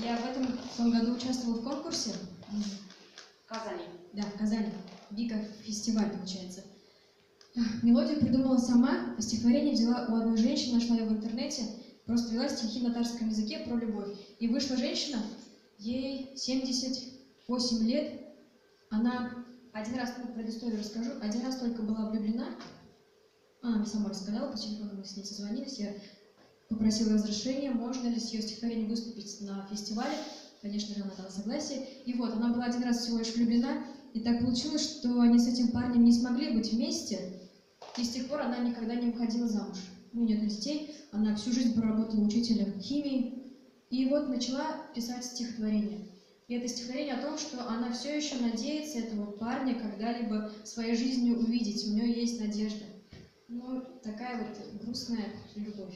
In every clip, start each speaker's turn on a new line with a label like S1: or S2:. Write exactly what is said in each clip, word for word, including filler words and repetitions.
S1: Я в этом в том году участвовала в конкурсе.
S2: В Казани.
S1: Да, в Казани. Вика фестиваль, получается. Мелодию придумала сама, а стихотворение взяла у одной женщины, нашла ее в интернете, просто вела стихи на татарском языке про любовь. И вышла женщина, ей семьдесят восемь лет, она один раз, ну, предысторию расскажу, один раз только была влюблена, она мне сама рассказала, по телефону мы с ней созвонились, я попросила разрешения, можно ли с ее стихотворением выступить на фестивале, конечно же, она дала согласие, и вот, она была один раз всего лишь влюблена, и так получилось, что они с этим парнем не смогли быть вместе, и с тех пор она никогда не выходила замуж. У нее нет детей, она всю жизнь проработала учителем химии, и вот начала писать стихотворение. И это стихотворение о том, что она все еще надеется этого парня когда-либо своей жизнью увидеть, у нее есть надежда. Ну, такая вот грустная любовь.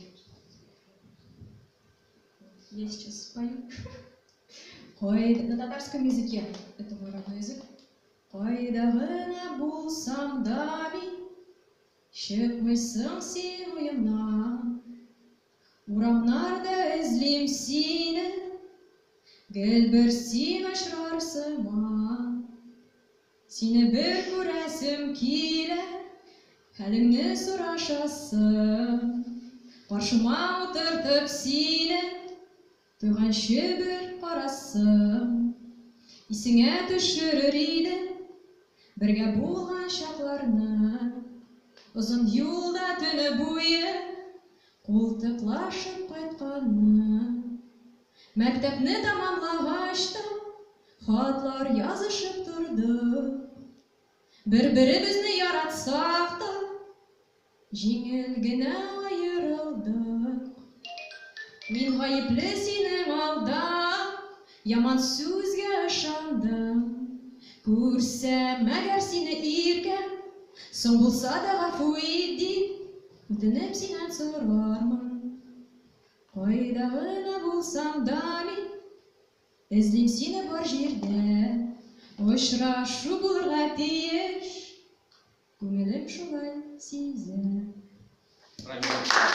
S1: Я сейчас спою. Ой, на татарском языке, это мой родной язык. Кайдагына булсам дами, чыкмыйсың син уемнан, урамнарда эзлим сине, гел бер син очрар сыман. Сине бер күрәсем килә, хәлеңне сорашасым, каршыма утыртып сине, туйганчы бер карасым. Исеңә төшерер идем бергә булган чакларны, озын юлда төне буе култыклашып кайтканны. Мәктәпне тамамлагач та хатлар язышып тордык, бер-беребезне яратсак та җиңел генә аерылдык. Мин гаепле синең алда, яман сүзгә ышандым. Күрсәм әгәр сине иркәм, соң булса да гафу ит дип, үтенеп синнән сорармын. Кайда гына булсам да мин эзлим сине бар җирдә, очрашу булырга тиеш, күңелем шулай сизә.